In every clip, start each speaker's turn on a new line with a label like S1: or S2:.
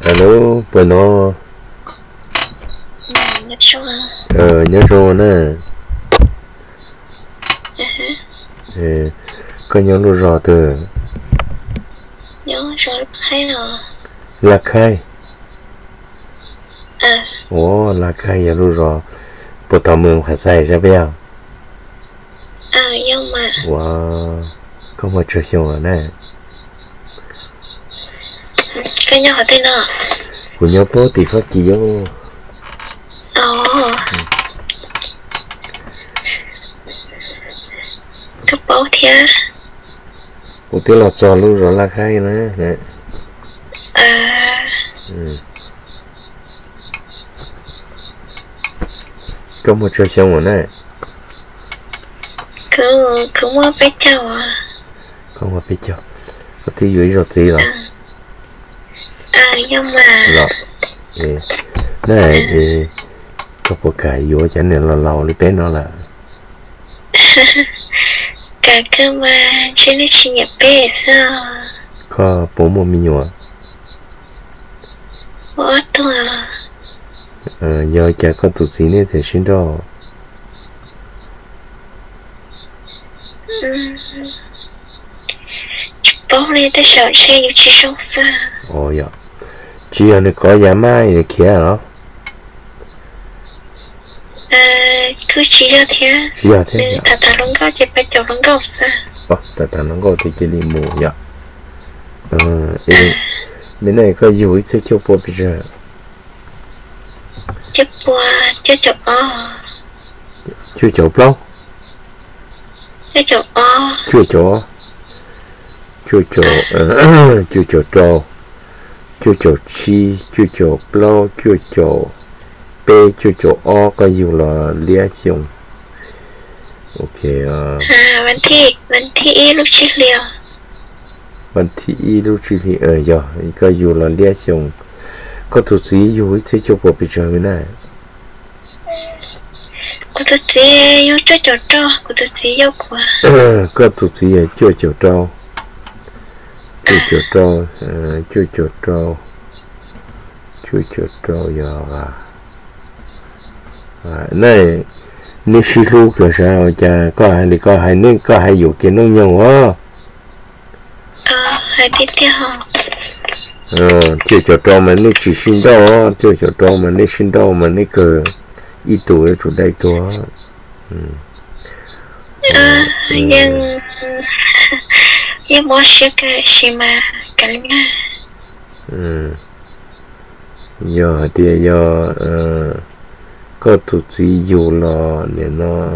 S1: alo bữa nó
S2: nhớ số
S1: nhớ rồi nè có nhớ luôn rồi từ
S2: nhớ rồi thấy rồi
S1: là khai ồ là khai nhớ luôn rồi bữa tao mường phải xài ra béo
S2: nhưng mà
S1: wow có một chuyện xong rồi nè
S2: cái nhỏ tên nào
S1: của nhớ bố thì có gì vô
S2: cái bố thia
S1: của tiếng là trò luôn rồi là khai nè nè có một chuyện xong rồi nè
S2: cứ mua bé cháu
S1: không có biết chưa có tí dưới rồi gì rồi
S2: nhưng mà
S1: rồi này có một cái vô cho nên là lâu đi bé nó là
S2: cả cơ mà trên đây chỉ nhập bé sao
S1: có bố một mình nhua
S2: bố tôi
S1: giờ chả có tụt gì nữa thì xin đó
S2: bố này ta sợ xeอยู่chỉ trong xa
S1: dạ chỉ là có giá mai này kia hả
S2: cứ chỉ là thế ta lông gạo chỉ phải chọn lông gạo xa
S1: ta lông gạo thì chỉ đi mua dạ bên này có nhiều sẽ cho bố bây giờ
S2: chụp bùa chưa chụp
S1: chưa chụp lâu
S2: chưa chụp
S1: chưa chụp chưa chụp chi chưa chụp lâu chưa chụp b chưa chụp o có nhiều là lia xong ok
S2: vấn thi lúc chi liều
S1: vấn thi lúc chi liều giờ có nhiều là lia xong có tụt gì nhiều sẽ chụp bộ bây giờ thế này
S2: có tụt gì yêu cho trâu có tụt gì yêu quá
S1: có tụt gì chưa trâu giờ này nếu xí lu cái sao cha có hai thì có hai nên có hai vụ kiện nông nhau á
S2: hai tiếp theo hả
S1: chưa trâu mà nếu chỉ xin đâu chưa trâu mà nếu xin đâu mà nếu cờ ít tuổi chủ đây thôi
S2: nhưng bố sẽ cái gì mà cái này
S1: giờ thì giờ có tụt gì dù là để nó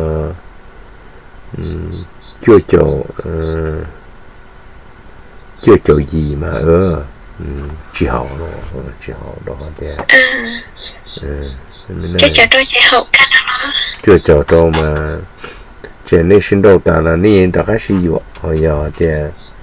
S1: chưa chỗ gì mà chỉ học đó thì
S2: chưa chỗ chỉ học cái đó
S1: chưa chỗ mà trên này sinh đầu ta là nên đã cái gì vậy giờ thì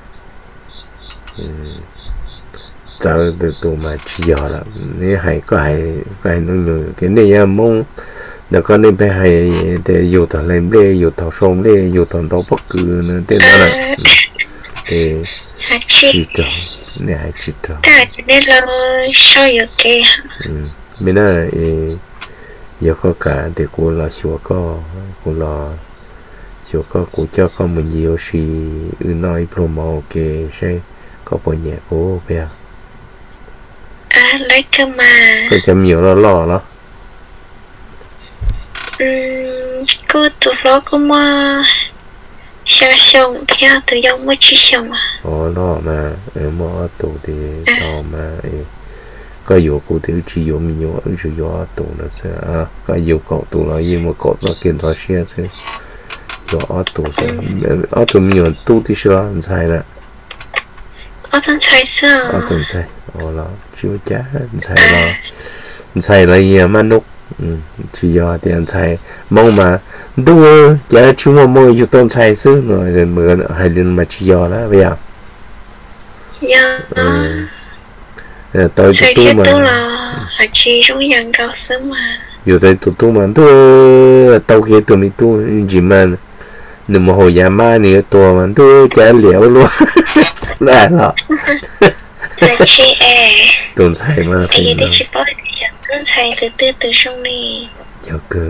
S1: giờ từ tụ mà chỉ giờ là nếu hay có hay nó nhiều cái này mong là con nên phải hay để dù thằng lên đây dù thằng sông đây dù thằng đâu bất cứ nữa thế đó là để chỉ trò này hay chỉ trò
S2: cái này là sao vậy kì
S1: bên này giờ có cả để cô là chúa có cô là chúa có cô cho con mình nhiều gì nói promo cái sẽ có bao nhiêu cô bé
S2: lấy cơ mà
S1: có chấm nhiều nó lo đó
S2: cứ tụi nó cũng sao xong theo từ dòng mới chỉ xong
S1: lo mà mua tụ thì lo mà có nhiều cụ thể chỉ nhiều mình nhiều chỉ nhiều tụ nó sẽ có nhiều cậu tụ là gì mà cậu cho kiện cho xe sẽ nhiều tụ sẽ tụ mình nhiều tụ thì sao anh sai là
S2: anh sai sao
S1: anh sai là chưa chả anh sai là gì mà nút chỉ do thì anh sai mong mà đúng rồi chả chúng mà mua nhiều tôn sai xứ rồi lên mưa hay lên mà chỉ do đó bây giờ tôi
S2: tu mà là chỉ trong dạng cao sớm mà
S1: giờ tôi tu mà tôi tao kia tôi mới tu gì mà nếu mà hồi già mai này tôi mà tôi chả liệu luôn là
S2: là chị
S1: tồn tại mà
S2: tại vì
S1: phải
S2: để chị bảo thì chẳng tồn tại từ từ từ trong đi
S1: giờ cơ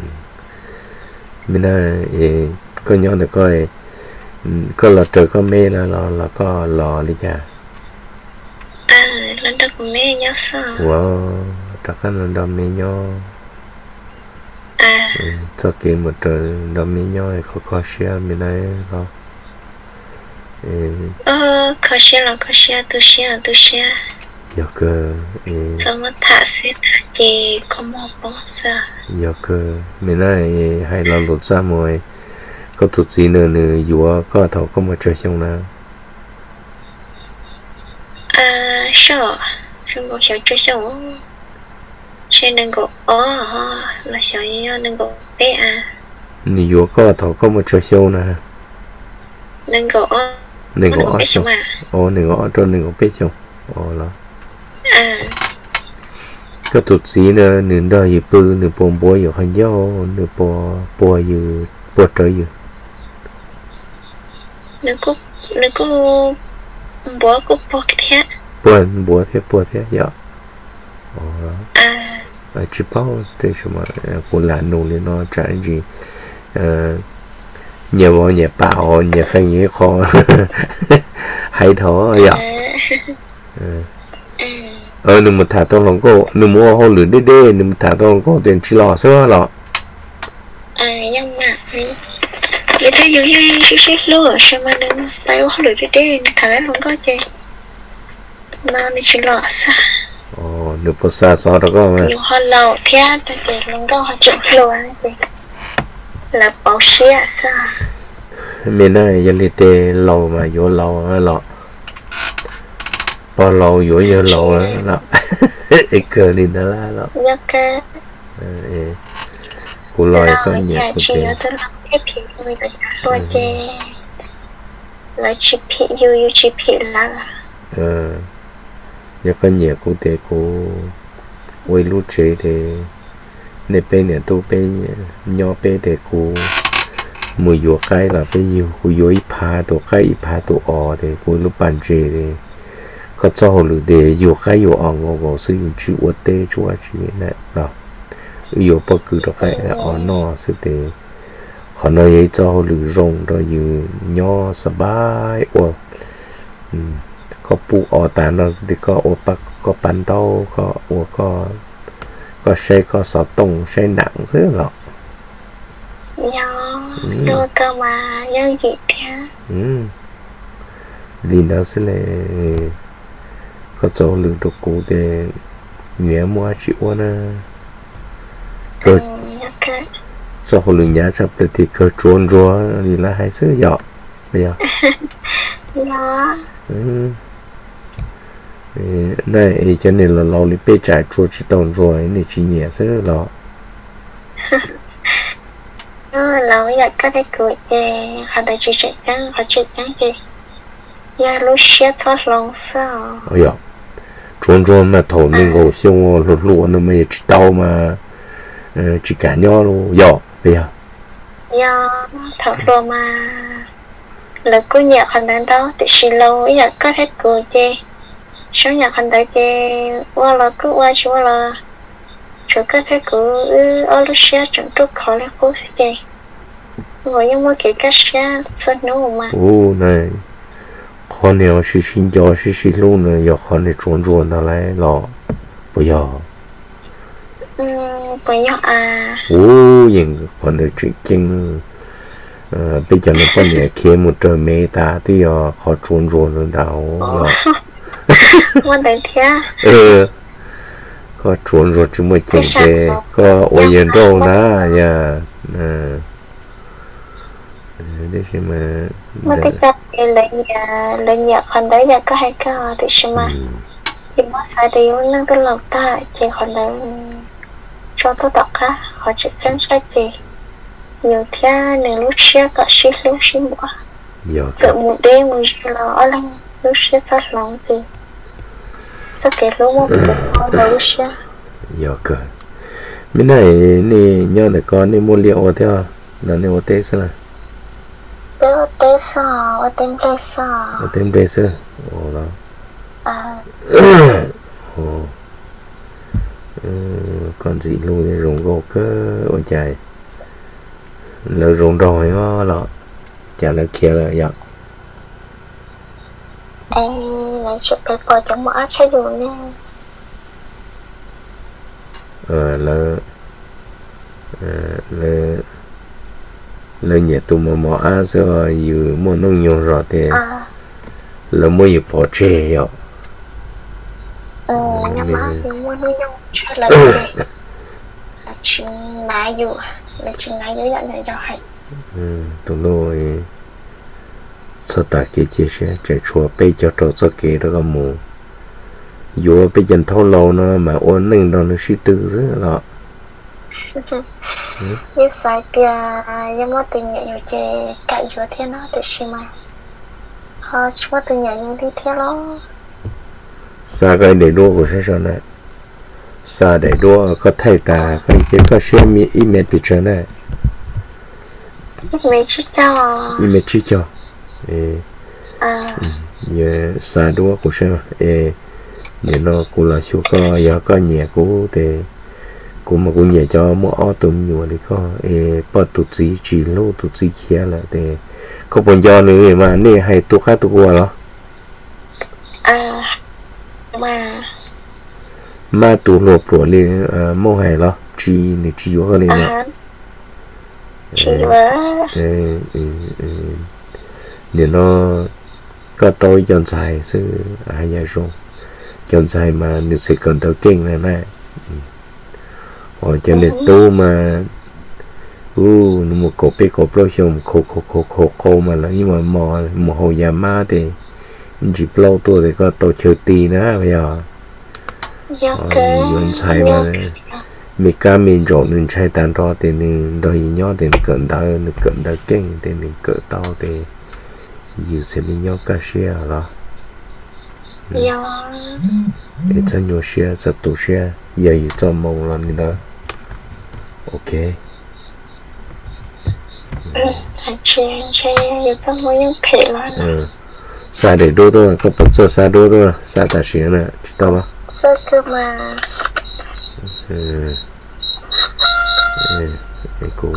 S1: mình nói có nhỏ được coi có lò trời có mê là có lò đi chả
S2: lần đầu của mẹ nhớ sao
S1: wow chắc chắn là đam mê nhau cho kia một trời đam mê nhau có khó xia mình nói đó
S2: khó xia tu xia
S1: giờ cơ
S2: sao mà thả xếp thì có một bó sao
S1: giờ cơ mình nói hay là lột ra mồi có tụt gì nữa vừa có thầu có một trời xong nào
S2: sợ không có sợ chơi sống trên đừng có là sợ như đừng có bé
S1: ni vừa có thầu có một trời xong nè
S2: đừng có
S1: bé xong đừng có cho đừng có bé xong là có tụt gì nữa nửa đời gì bự nửa bồn bùaอยู่ข้างย่อnửa bùaอยู่บtrờiอยู่
S2: นึกก็บัวก็ปกthế
S1: bùa thế dạ chỉ bảo thế mà của làn nô lên nó trả gì nhiều bọn nhà bảo nhà phải nghĩ khó hay thở dạ nhưng mà thả tao lòng cô nhưng mua hồ lửa đê nhưng mà thả tao lòng cô tiền chỉ lò sữa lọ
S2: nhưng mà vậy thế dù như cái lúa sao mà đừng tay hồ lửa đê thả lòng có chơi nó đi chỉ lò sao
S1: nửa bữa xa xó đó có mà
S2: nhiều hồ lò thế tại vì lòng có họ chịu lúa gì là bảo xía sao
S1: mình này giờ đi tê lầu mà vô lầu lọ bao lâu vô lầu lọ ít cơ đi đó là lọ cô lòi có nhiều cô tê
S2: là chỉ bị yêu chỉ bị là
S1: giờ có nhiều cô tê cô quay lút chế thì nè bên nè tôi bên nhỏ bên thì cô mùi vô cái là bây giờ cô vô ít phá tổ cái tổ thì cô lúc bàn chế thì có cho họ lựa để vô cái vô ngô sử dụng chữ ô tê chúa chỉ này đó vô bất cứ đó cái nó sẽ để họ nói cho họ lựa rong rồi như nhỏ sờ bái có phụ ta nó thì có bạc có bàn tàu có xe có sọ tông xe nặng rất là
S2: đưa cơ mà giao gì thế
S1: liền đó sẽ là có chỗ lượng đồ cũ để nhẹ mua chịu nè cơ cho họ lượng giá sắp được thì cơ trốn rùa thì là hay sữa dọ bây giờ này cho nên là lâu đi bê trái chua chỉ tồn rồi này chỉ nhẹ sữa lọ
S2: lâu giờ có thể cười về họ đã chỉ trắng gì giờ lúc xếp thoát lòng sao
S1: trốn mà thổ nên ngồi siêu lột lụa nó mới chỉ đau mà chỉ cả nhau luôn bây giờ
S2: thật luôn mà là cô nhà khăn đánh đó thì xì lâu giờ có thể cười về số nhà khăn đánh về qua là cứ qua chú là chú có thể cười ở lúc xếp chẳng trúc khó là cô sẽ về ngồi nhưng mà cái cách xếp xuất nấu mà
S1: này con này是新疆是路呢，要看你种那来了，不要。
S2: 不要
S1: 应看你最近bây giờ nó có nhẹ kia một trời mê ta thì họ种了đâu.
S2: Vấn đề thế.
S1: Có种只mới chỉnh thế, có ôi yên đâu đó, đấy
S2: mà cái chấp lên nhà con đấy giờ có hay có thì sao mà thì mà sai đi nó cái lộc ta chỉ còn đấy cho tôi đọc á họ chỉ chân sai gì nhiều thế nên lúc xưa có xí lúc xí bỏ tự một đêm một giờ là lên lúc xưa rất lòng gì tất cả lúc mà lúc xưa
S1: cơ bên này nè nhớ là con đi mua liệu theo là nè ô tê sao
S2: Ở tên sao?
S1: Ở tên bê sao? Đó. Ồ. Còn gì luôn để rụng gỗ cơ ôi trời lỡ rụng rồi đó lọ chả lỡ kia là vậy
S2: em nói chuyện cái bò trong mỏ cho dù nè
S1: lỡ lỡ nhẹ tụi mà mỏ á rồi dù mua nông nhung rồi thì lỡ mua gì bỏ chè vậy
S2: nhà má thì mua nông nhung cho là chuyện nãy dù là chuyện nãy dù dặn này rồi
S1: tụi nó sao ta cái chia sẻ chạy chùa bây giờ trâu cho cái đó có mù dù bây giờ thâu lâu nó mà ôn nâng đó nó suy tư dữ đó
S2: như sai kia em mất tình nhẹ nhiều chè cãi vừa thế nó để xem mà họ mất tình nhẹ nhiều đi theo nó
S1: xa cái để đua của sẽ này xa để đua có thay ta cái chỉ có xem email bị trở này
S2: email
S1: chỉ cho giờ xa đua của sẽ để nó cũng là số có nhẹ của thì cũng mà cũng nhẹ cho mỗi ô tôm nhiều thì có bắt tụt gì chỉ lâu tụt gì kia là thì có bọn do nữa mà nè hay tụt khác tụt qua đó mà tụt lột của đi mua hay đó chỉ để chỉ vô cái này nè
S2: chỉ với
S1: để nó có tôi chọn xài chứ ai nhà rồi chọn xài mà nếu sẽ cần tới kinh này này cho nên tu mà một cột bê cột lâu xong khô mà là nhưng mà mò hồi già ma thì chỉ lâu tuổi thì có tổ chơi tì nữa bây giờ mình xài mà mình cá mình trộn mình xài tàn ro thì mình đôi nhỏ thì cận đau kinh thì mình cỡ to thì dù sẽ mình nhỏ cá xe đó để cho nhiều xe cho tổ xe giờ cho mong làm gì đó ok
S2: anh chơi giờ cho mỗi những thể là
S1: xa để đô thôi có bắt giờ xa đô thôi xa ta xe nè chỉ tao ba
S2: sao cơ mà
S1: cô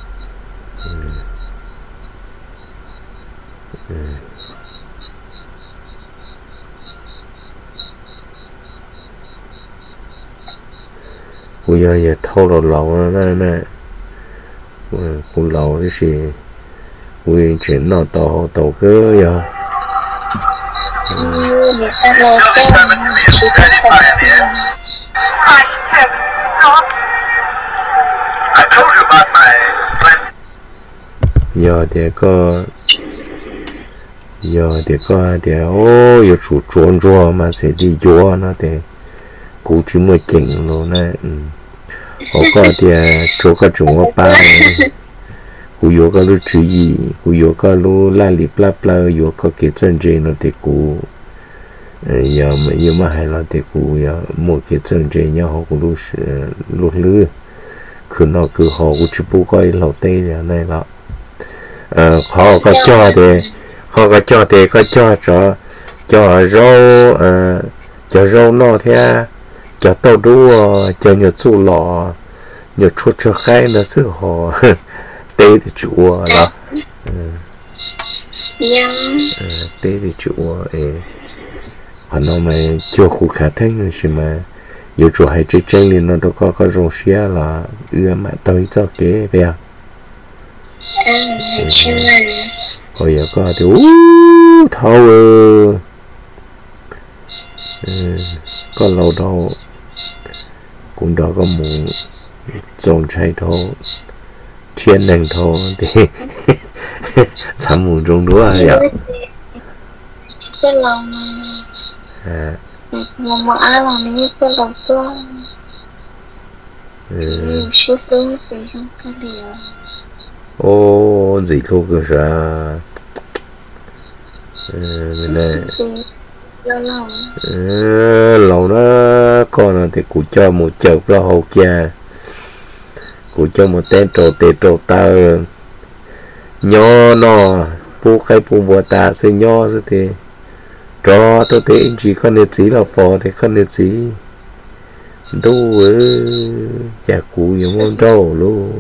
S1: bây giờ thâu đầu lẩu nè cô lẩu cái gì quy chuyển nó tàu cơ giờ
S2: người ta lo
S1: giờ thì có thì giờ chủ trốn mà sẽ đi vô nó thì cú chỉ mới chỉnh rồi nè có thì chỗ cái chúng ba cú vô cái lúc chú ý cú vô cái lúc la lip la vô cái chân chế nó thì cú giờ mà hay là thì cú giờ một cái chân chế nhau họ cú lúc lư cứ nó cứ họ cú chụp bút coi lẩu tây này là họ có cho thì có cho rau nó thế cho tàu đua cho nhiều chú lò nhiều chút cho cái nó sự họ tê thì chùa đó tê thì chùa còn nó mà chưa khu khả thích rồi chứ mà nhiều chỗ hay chơi chơi thì nó đâu có rong xe là mà tới cho kế về hồi giờ có thì thâu có lâu đâu cũng đó có một dòng chảy thâu thiên năng thâu thì sắm một trong đó vậy
S2: cái lòng mà ai mà mình cái lòng to siêu lớn thì không có điều
S1: ô gì không cơ ra mình này lâu đó con thì cụ cho một chợp ra hậu cha cụ cho một tên trổ ta nho nó bu khai bu bùa ta sẽ nho sẽ thì cho tôi thấy chỉ con này chỉ là bỏ thì con này chỉ đâu chả cú giống con trâu luôn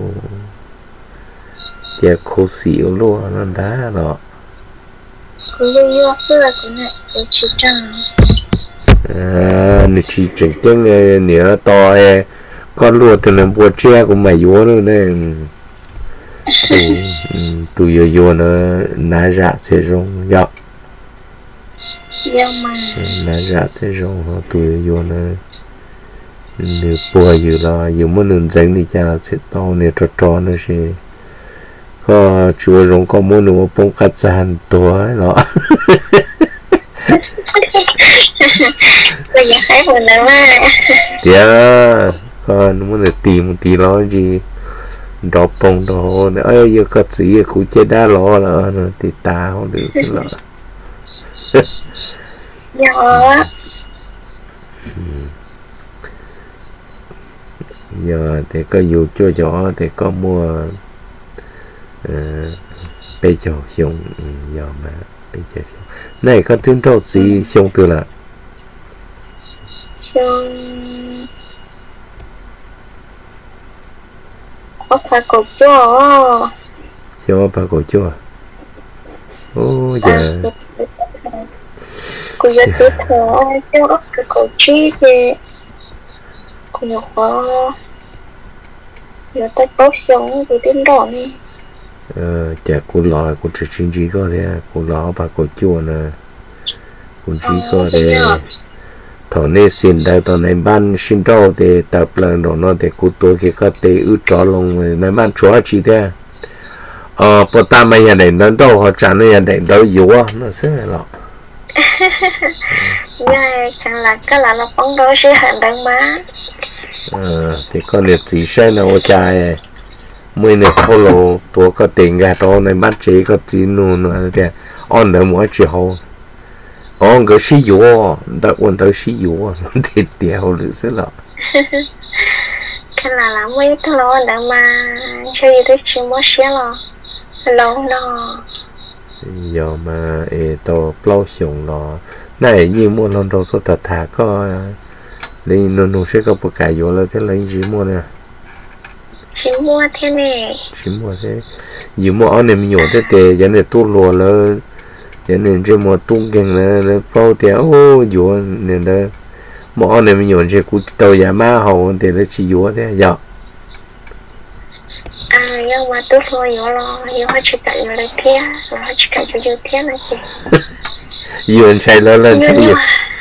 S1: chả khô xỉu luôn nó đá đó
S2: cứ yêu xưa cũng này cứ chỉ chẳng
S1: nè chỉ chỉnh tiếng nữa to con lúa thì là bùa tre của mày vô nữa đây tụi vô nó nã ra sẽ rong dọc
S2: nhưng mà
S1: nã ra sẽ rong tụi vô nó nếu bùa vô là vô muốn nên dẫn đi cha sẽ to nè trò nữa sẽ có chúa rong có muốn nữa bông cắt sàn tuổi đó
S2: bây giờ thấy buồn lắm à
S1: tiếc con muốn được tìm một tí đó gì đọc bông đó ơi giờ có gì cũng chết đã lo là thì ta không được xin lỗi
S2: dạ
S1: giờ thì có dù cho gió thì có mua bây giờ dùng giờ mà bây giờ này có tiếng trâu gì dùng từ là
S2: chung có phải cột chua
S1: cho bà cổ chua ô giờ
S2: cô giờ tiếp theo cho cái cột chi thì cô nhớ có giờ tới bốc xuống thì đến đó nè
S1: chả cô lò cô chỉ chính chỉ có thế cô lò bà cổ chua nè cô chỉ có thế thọ nên xin đại tàu này ban xin trâu thì tập lần đó nó để cô tôi khi có thể ướt trò lòng này ban chúa chỉ thế bữa ta mấy nhà đánh đến đâu họ trả nó nhà đánh đâu yếu nó sẽ là
S2: dạ chẳng là cái là bóng đôi sẽ hành động má
S1: thì con liệt chỉ xem là ô trai mới này thâu lô tôi có tiền gà đó này bắt chế có chín luôn nữa kìa on đỡ mỗi chiều hậu on cái xí yếu đã quan tới xí yếu thì tiêu được sẽ là
S2: cái là mấy thằng lo đã mà chơi tới chỉ mua xe lo lâu nó
S1: giờ mà tao lâu xong nó này như mua lần đầu tôi thật thà có nên nó sẽ có một cái vô là thế lấy gì mua nè
S2: chỉ mua thế này
S1: chỉ mua thế nhiều mua anh em nhiều thế thì giờ này tu lùa là giờ này chỉ mua tung kinh là bao tiền ô vô nên đó mua anh em nhiều chỉ cứ tàu giá má hậu thì nó chỉ vô thế giờ
S2: nhưng mà tôi thôi vô lo vô họ chỉ cạnh vào đây thế là họ chỉ cạnh cho thế này chị
S1: vừa chạy lên chạy vừa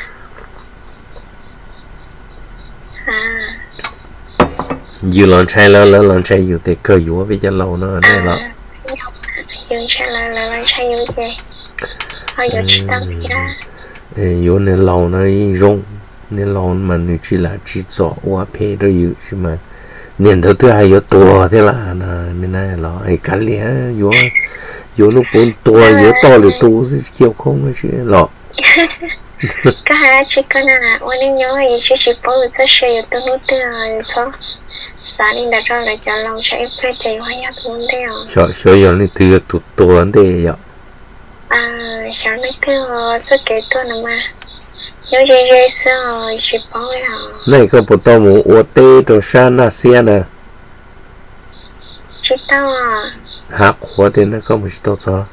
S1: vừa lần chạy lên chạy vừa thì cơ vừa với chân lâu nó đây là
S2: vừa chạy lên chạy vừa gì họ vừa chỉ tao thế
S1: vừa nên lâu nó rung nên lâu mà nó chỉ là chỉ rõ qua phe đó vừa chứ mà nên thứ hai vừa to thế là mình này là cái lẽ vừa lúc bốn to vừa to thì tu kiểu không chứ lọ
S2: cái hai chỉ có là anh ấy nhớ gì chỉ bảo người ta sẽ tôi nói tới sao sáng đi đặt ra lại cho lòng sẽ phải chạy hoa nhát luôn đấy à
S1: sợ giờ này từ tụt to vấn đề vậy
S2: sáng nay cứ sẽ kể tôi nè mà nhớ gì sao chỉ bảo là
S1: này có một tàu mũ ô tê đồ san na xe nè
S2: chỉ tao
S1: hạ khóa thì nó có một tàu sao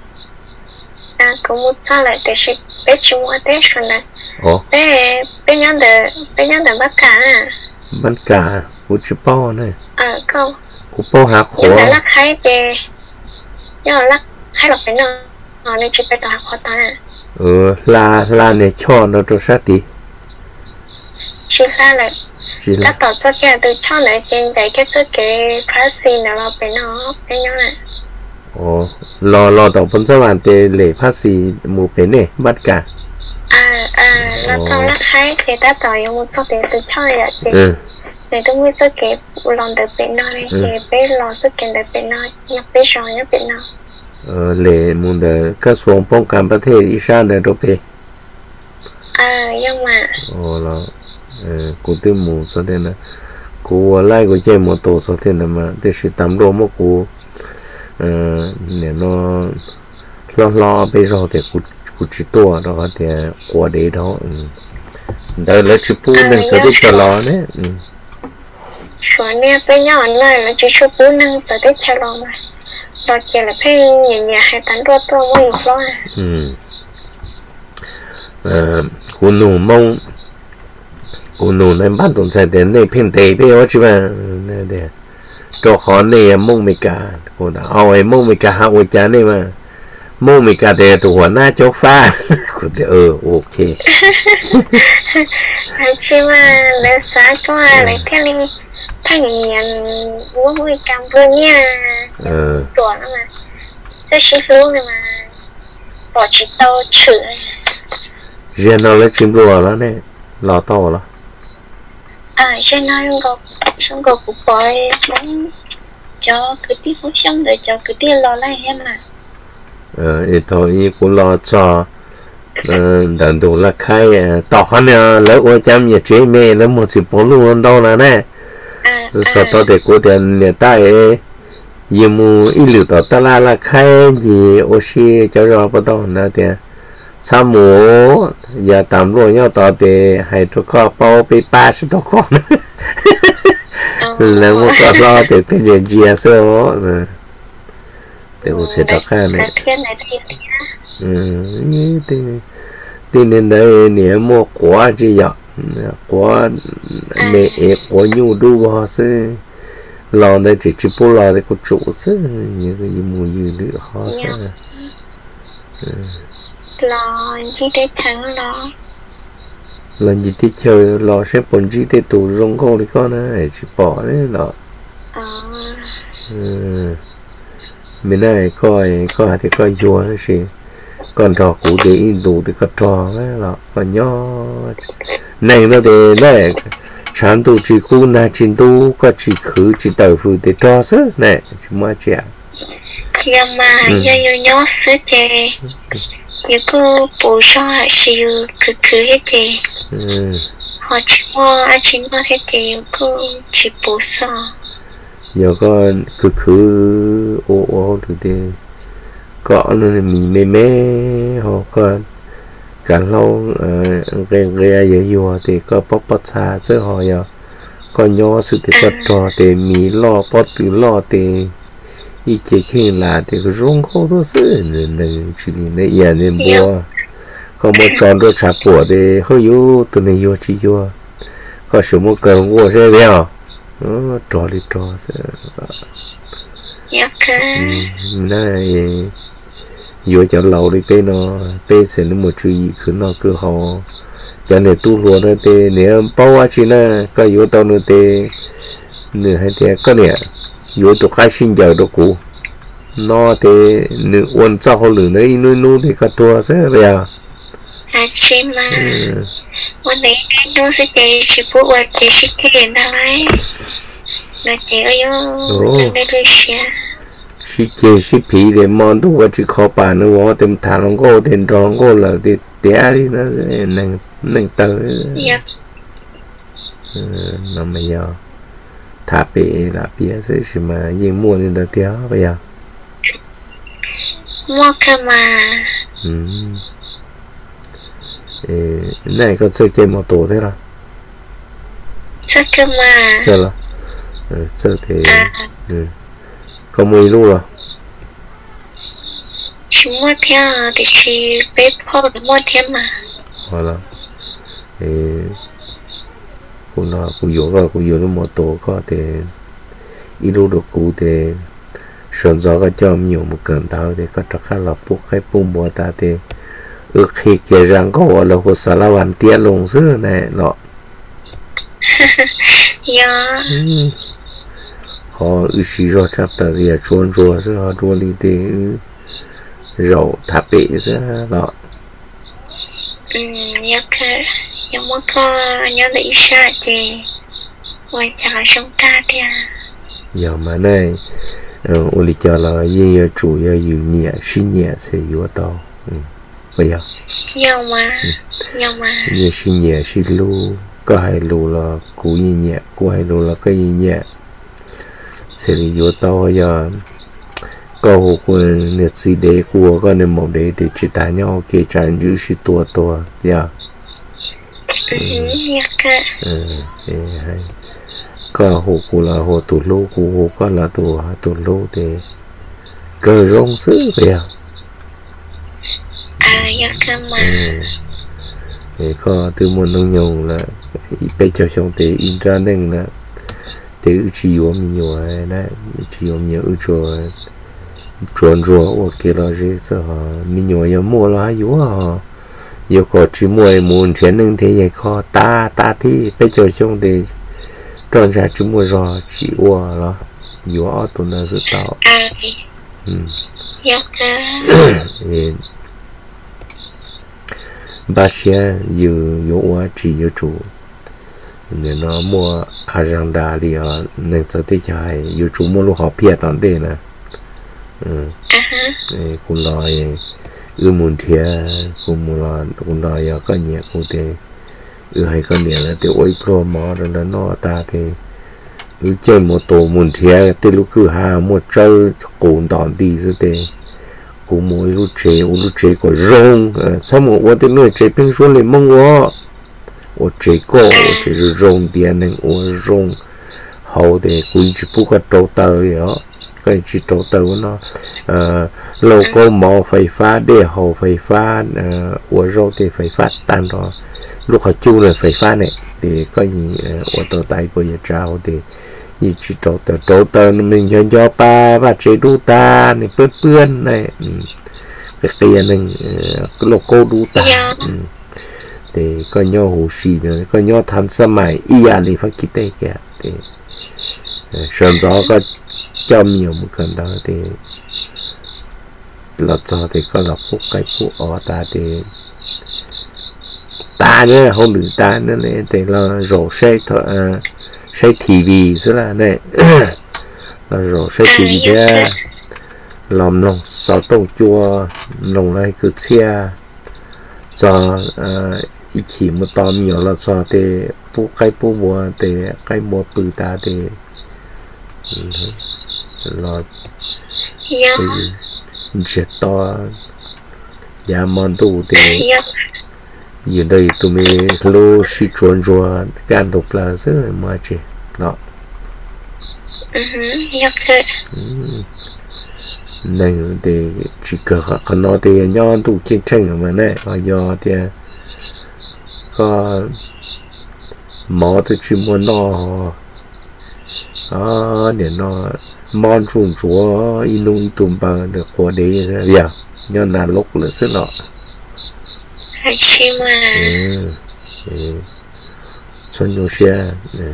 S2: có một sao lại để chỉ bé chỉ mua té rồi nè bé nhớ được bắt cả
S1: của chú bao này
S2: câu
S1: của bao hạ khóa
S2: nhưng mà lắc hay thì nhưng mà lắc hay là phải nó nên chỉ phải tao hạ khóa ta
S1: là này cho nó cho sát tí
S2: chỉ là các tổ chức kia từ cho này trên cái pricing là phải nó phải nhớ này
S1: lo tổng phân số bản tê lệ phát xì một bên này bắt cả
S2: nó tao lắc hay thì ta tạo dùng một số tiền từ cho này chị này tôi mới số kẹp lòng từ bên nó này thì bé lòng số tiền từ bên nó nhập bé rồi nhập bên nó
S1: lệ muốn được các xuống phong cảnhประเทศอีสานได้đâu bé
S2: nhưng mà
S1: là cô tư mù số tiền là cô lại cô chơi một tổ số tiền là mà để sự tắm đồ mà cô để nó lo bây giờ thì cũng chỉ tua đó thì qua đấy đó đời là chỉ bu nên sẽ đi cho lo đấy
S2: số này bây nhỏ này là chỉ số bu nên sẽ đi cho lo mà đó chỉ là phải nhẹ nhẹ hay tán đua tua mới được lo cô nụ này bắt tụi sai đến này phiền tệ bây giờ chứ mà để cho khó này mông mày cả cô đã ôi mông mày cả hao chán này mà mông mày cả để tụi nó cho pha cô để ok chứ mà để sáng cho lại thế này thay nhận uống vui cam vừa nha tuổi mà sẽ sử dụng này mà bỏ chỉ tao chửi
S1: riêng nó là chim lùa đó này lò to đó
S2: cho nó không có cũng bồi bóng cho cứ tí phút xong rồi cho cứ tí lo lại em mà
S1: thôi cũng lo cho đợt đủ là khai tỏ hơn lỡ qua chăm nhà chế mẹ nó một sự bố luôn đâu là nè sau đó thì cô tiền nhà ta gì mu ít lửa tỏ ta là khai gì oxy cho rồi bắt đầu nữa thì sao mù giờ tạm rồi nhau tỏ thì hay cho con bao bị ba số đó con là một con lo thì cái gì chia sẻ thì cũng sẽ đọc cái này thì nên đây nếu mua quả gì vậy quả mẹ quả nhu đu bao sự lò đây chỉ bù lò thì có chủ sự như cái mua như nữa họ sẽ
S2: lò chỉ để thắng lò
S1: lần gì thì chơi lò sẽ bốn chỉ để tủ rong câu thì con này chỉ bỏ đấy lò mình này coi thì coi vua gì còn trò cũ để đủ thì có trò đấy lò còn nhỏ này nó thì này chán tu chỉ khu na chín tu có chỉ khử chỉ tàu phụ để trò sớ này chúng mà chả
S2: nhưng mà giờ nhỏ sớ chè giờ cô bố cho họ chịu cứ hết chè họ chỉ mua hết chè cô chỉ bố sao
S1: giờ con cứ ô được thì có nó mì mê họ còn cả lâu gây dễ dùa thì có bóp xa chứ họ giờ còn nhỏ sự thì có trò thì mì lo bóp từ lo thì ý chế khi là thì cái rong khô đó chứ nên chỉ nên giờ nên bùa còn một tròn đôi chả bùa thì hơi yếu từ này yếu chỉ yếu có sự một cần bùa sẽ béo trò đi trò này yếu cho lâu đi pe nó pe sẽ nó một chú ý cứ nó cứ họ cho nên tu luôn nó thì nếu bao nhiêu chuyện này có yếu tao nó thì nửa hay thì có nè yếu tụ khai sinh giờ đó cũ nó thì nửa ôn cho họ lửa đấy nuôi thì có tua sẽ béo
S2: chị màวันนี้น้องสิเจชิบุว่าเจชิเจนอะไรเราเจก็ยังได้เลยเชีย
S1: ชิเจชิผีเดี๋ยวมองดูว่าจะขอป่านนึกว่าเต็มฐานลงก็เต็มรองก็เลยเดี๋ยวนี่นะนั่งเตยน้ำไม่ยอถ้าเปย์ละเปียใช่ไหมยิงม้วนนี่เดียวไปยัง
S2: ม้วนขึ้นมา
S1: này có chơi chơi mô tô thế nào?
S2: Chơi cơ mà.
S1: Chơi là, chơi thì có mùi luôn rồi.
S2: Chỉ mua theo thì chỉ béพ่อđể mua theo mà.
S1: Voilà. Cô nó cô vô nó mô tô có thể ít lúc được cụ thì sơn gió có cho nhiều một cơn tao thì có trắc khá là bút cái bung bùa ta thì khi kia rằng có là của xã lao hoàn tiết lồng xưa này nọ họ xí rồi chắc là gì chuồn rùa xưa họ đua đi thì rậu tháp bể xưa nọ
S2: nhưng mà có nhớ lấy xa thì ngoài trả sống ta thì
S1: giờ mà này ô lý cho là gì chủ yếu nhiều nhẹ xin nhẹ sẽ yếu tao bây giờ
S2: nhưng mà
S1: như xin nhẹ xin lu có hai lu là cú nhẹ cú hai lu là cái nhẹ sẽ đi vô to giờ cầu của nhiệt sĩ đế của con em một đế để chỉ ta nhau kể tràn giữ sĩ tua yeah hay có hồ của là hồ tủ lô của hồ có là tủ lô để cờ rong xứ vậy thì có từ một nông nhung là bây giờ trong để in ra nên là để chỉ có mình nhiều này chỉ có nhiều rồi rồi ok là gì sao mình nhiều nhiều mua là yếu nhiều có chỉ mua muốn chuyện nên thế vậy có ta thì bây giờ trong để tròn ra chỉ mua rồi chỉ qua là yếu ở tụi nó rất tao bác sĩ yếu quá chỉ yếu chủ nên nó mua agenda đi ở nên sẽ thấy chạy yếu chủ mua lúc họ phía tận đây nè cũng lo muốn thiệt cũng lo có nhẹ cũng thế hay có nhẹ là để ôi pro mỏ rồi là nó ta thì chơi một tổ muốn thiệt từ lúc cứ một chơi cũng tận đi rồi thế cũng mỗi lúc chơi có rong sao mà tôi tới nơi chơi bên xuống liền mong我这个就是用电的，我用好的，估计不过周到了，估计周到呢，logo 冇ไฟฟ้า的好ไฟฟ้า我用的ไฟฟ้า当然，如果旧的ไฟฟ้า呢，的可以我都带过一招的，一直周到mình cho ba và chế đu ta này bươn này, cái kia này cái logo đu ta. Để có nhau hồ sĩ nữa, có nhau thành sớm mai, ý à đi phát kỹ tế kìa, để sơn gió có cho nhiều một cần đó để lọt gió thì có lọt phút cái phút ở ta để ta nữa không được ta nữa này để là rổ xe TV rất là này là rổ xe TV thế làm lòng sáu tông chua lòng này cứ xe cho ý chỉ một tóm nhiều là cho để bố cái bố bùa để cái bùa bự ta để là chết to nhà mòn đủ để giờ đây tụi mình lô xí chuồn chuồn gan đục là rất là mệt chứ đó này để chỉ cần họ nói thì nhau đủ chiến tranh mà này họ do thì có mỏ thì chỉ muốn nó để nó mòn trùng chúa inung tụm bằng được qua đấy vậy nhau là lúc là rất nọ cho nhiều xe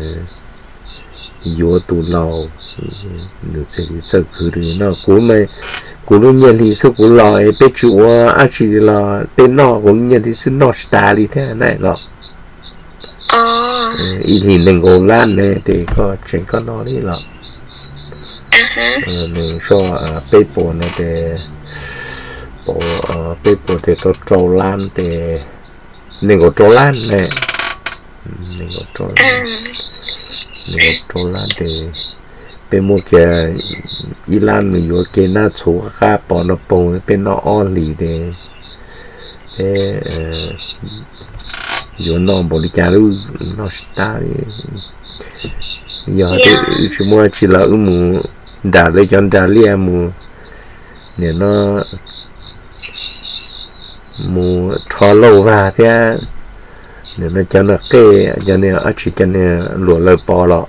S1: yếu tụ lâu được sẽ đi chơi cứ đi nó cú lúc nhiên thì số cú lòi bé chủ chỉ là bên nọ cú nhiên thì số nọ star đi thế này đó ý thì nên gồm lan này thì có chuyện có nó đi là mình cho bé bộ này để bé bộ thì có trâu lan thì nên có trâu lan này nên có trâu lan thì bên mua kia Iran mình vừa kia na số khác bỏ nó bông bên nó on lì để vừa nó bỏ đi trả luôn nó ta giờ thì chỉ mua chỉ là mù đã lấy cho đã lia mù để nó mù cho lâu ra thế để nó cho nó kê cho nên ở chỉ cho nên lụa lời bỏ lọ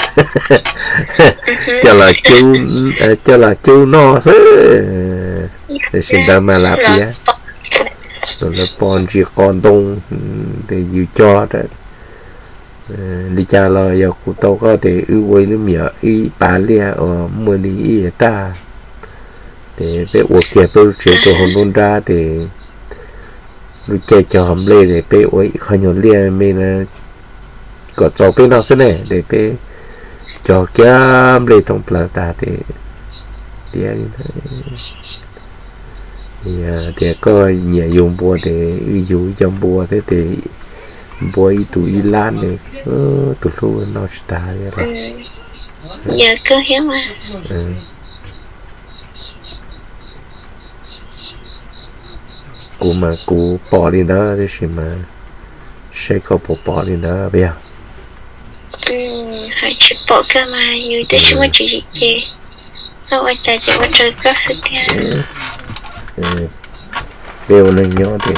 S1: cho là chú nó xứ để xin ta mà làm gì á rồi là bọn chỉ còn đông để dự cho đấy đi cha là giờ cụ tao có thể ưu quay nó mía ý bà lia ở mưa đi ý ta để bé uống kia bé chế tổ hồn đôn ra để lúc chơi cho hầm lê để bé uống khai nhỏ lia mình là có cho bé nào xí này để bé cho kia lê thông plata ta thì thì có nhà dùng bùa để dùng trong bùa thế thì bùa tụi Iran này tụi luôn nó ta vậy rồi
S2: giờ cơ hiếm mà
S1: cú mà cú bỏ đi đó thì xem mà sẽ có bỏ đi đó bây giờ
S2: phải chụp bộ cơ mà như thế chúng mình chỉ gì sao anh chạy chơi các sự kiện
S1: bây giờ nhớ thì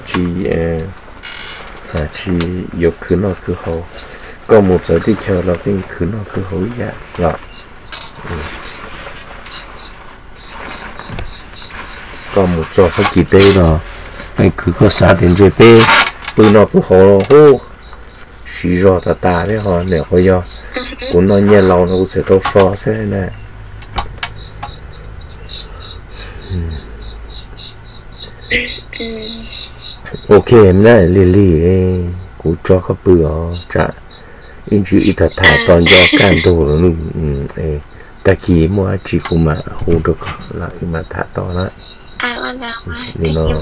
S1: thà chỉ yêu cứ nó cứ hậu có một giờ đi chờ là cái cứ nó cứ hậu vậy là có một giờ phải kỳ tê rồi anh cứ có xả đến rồi bê bữa nó cứ hậu hô xí rồi ta đấy họ nếu có do cũng nó nhẹ lâu nó cũng sẽ đâu so sẽ này ok này Lily cũng cho các bữa trả in chữ ít thả toàn do can đồ nó ta kỳ mua chỉ cũng mà hô được lại mà thả to đó nên nó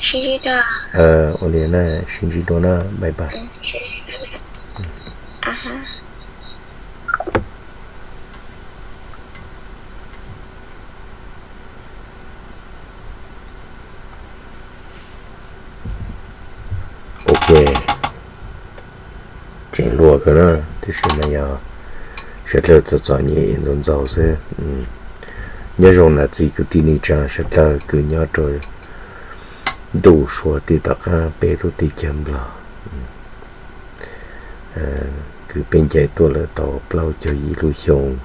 S1: ổn này xin chỉ đó na bye bye ok chuyện lúa cái đó thì sẽ là giờ sẽ là cho nhẹ dần dần sẽ nhớ rằng là chỉ cứ tin rằng sẽ là cứ nhớ rồi đủ số thì tất cả bé đồ thì chậm là cứ bên trái tôi là tàu bao cho ý lưu xong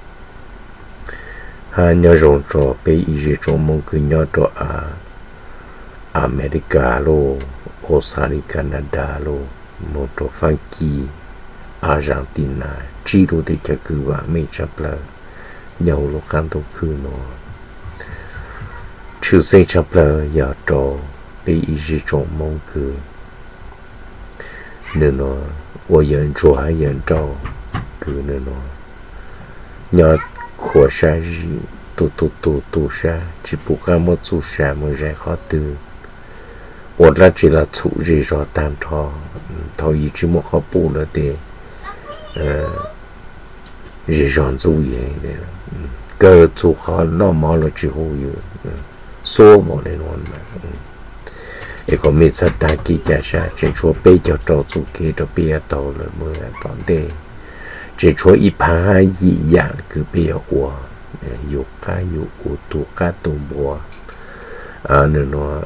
S1: nhớ rằng cho bé ý gì trong mong cứ nhớ cho America luôn Australia, Canada lo, một phần kỳ Argentina, chỉ đồ để cho cứ vào mấy chấp là nhiều lúc ăn đồ cứ nó, chú sinh chấp là giờ trò bị gì trong mong cứ, nên nó, 我人做还人照，cứ nên nó, nhớ khổ sa gì, tu sa, chỉ buộc cái một tu sa mới ra khó từ. 我那只了处理上单场，他一直没好补了的，日常作业的，个做好那忙了之后有，说没得弄嘛，一个每次打给家下，这说比较照做给都别到了，没当的，这说一盘一样个别我，有干有无多干多么，那喏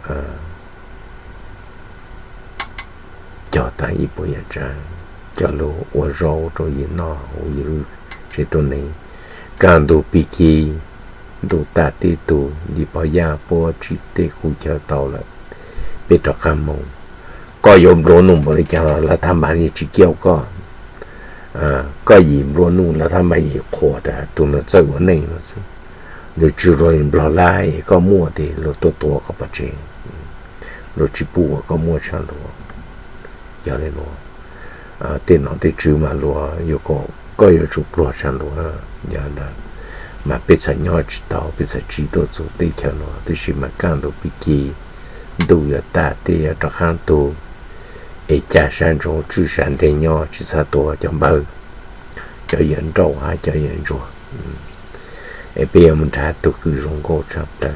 S1: cho ta ít bữa giờ cho lo ở rau rồi yên nó ở cáiตัวนี้การดูปีกีดูตาตีตูดีปอยาปอจิตคุเจอต่อละเป็นตะคำมงก็ยอมรู้นุ่มบริจาคแล้วทำมานี่จิเกี่ยวก็ยิ้มรู้นุ่มแล้วทำมาอีกขวดตัวนั้นเจอวันนี้นะสิเดี๋ยวจุดเราบลาไล่ก็มั่วดีเราตัวก็ปัจเจกเราจิปูก็มั่วชันตัวgiờ này nó tiền nó thì trừ mà lúa yêu có yêu chụp lúa sang lúa giờ là mà bây giờ nhỏ chỉ tao bây giờ chỉ đồ chụp đi theo nó thì chỉ mà càng đồ bị kỳ đủ giờ ta thì ở trong hàng tù để trả sang rồi trừ sang thì nhỏ chỉ sao tù cho bao cho dẫn trâu hay cho dẫn rồi bây giờ mình trả tù cứ rong cổ chập tới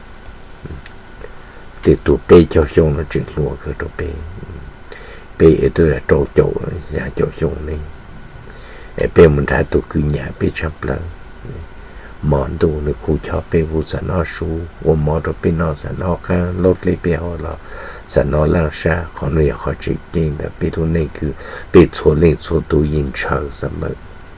S1: thì tù bê cho xong nó chuyển lúa cái đồ bê bây tôi là trâu chậu nhà chậu xong này bây mình ra tôi cứ nhà bây chập lần món đồ nó khu cho bây vụ sản nó su và món đồ bây nó sản nó khá lốt lấy bây họ là sản nó lang xa khó nó khó chịu kinh là bây tôi này cứ bây chỗ lên chỗ tôi yên chờ sản mơ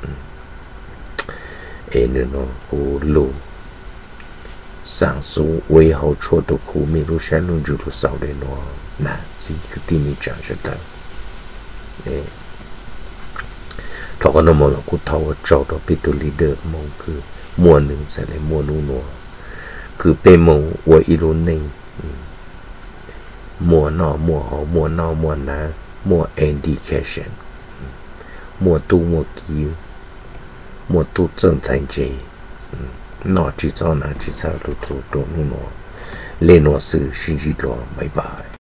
S1: nên nó cố lù sản xuất quay hậu chỗ tôi khu mình lúc sáng luôn dù lúc sau để nó là gì cứ tin đi chẳng sẽ tới thọ con nó một là cút thâu trâu đó bị tụi leader mong cứ mua nương sẽ lại mua nung nua cứ bê mong quay luôn này mua nọ mua họ mua nọ mua ná mua education mua tu mua kiu mua tu chân thành chế nọ chỉ cho nó chỉ sao đồ nung nua lên nó sự sinh chỉ đó bye bye